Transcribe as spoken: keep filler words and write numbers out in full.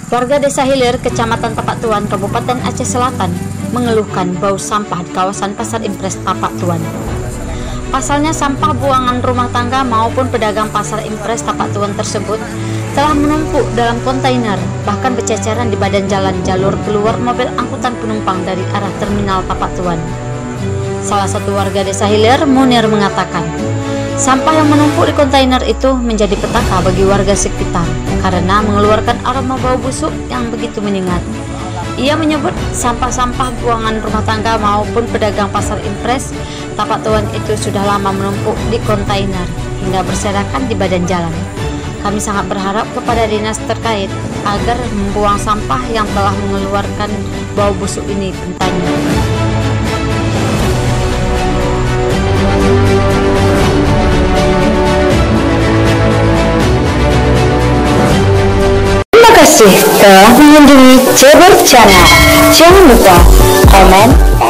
Warga Desa Hilir, Kecamatan Tapak Tuan, Kabupaten Aceh Selatan, mengeluhkan bau sampah di kawasan Pasar Impres Tapak Tuan. Pasalnya, sampah buangan rumah tangga maupun pedagang Pasar Impres Tapak Tuan tersebut telah menumpuk dalam kontainer, bahkan berceceran di badan jalan jalur keluar mobil angkutan penumpang dari arah terminal Tapak Tuan. Salah satu warga Desa Hilir, Munir, mengatakan, sampah yang menumpuk di kontainer itu menjadi petaka bagi warga sekitar karena mengeluarkan aroma bau busuk yang begitu menyengat. Ia menyebut sampah-sampah buangan rumah tangga maupun pedagang Pasar Impres Tapak Tuan itu sudah lama menumpuk di kontainer hingga berserakan di badan jalan. Kami sangat berharap kepada dinas terkait agar membuang sampah yang telah mengeluarkan bau busuk ini, tentanya. Terima kasih telah mengunjungi Cebur Channel. Jangan lupa komen,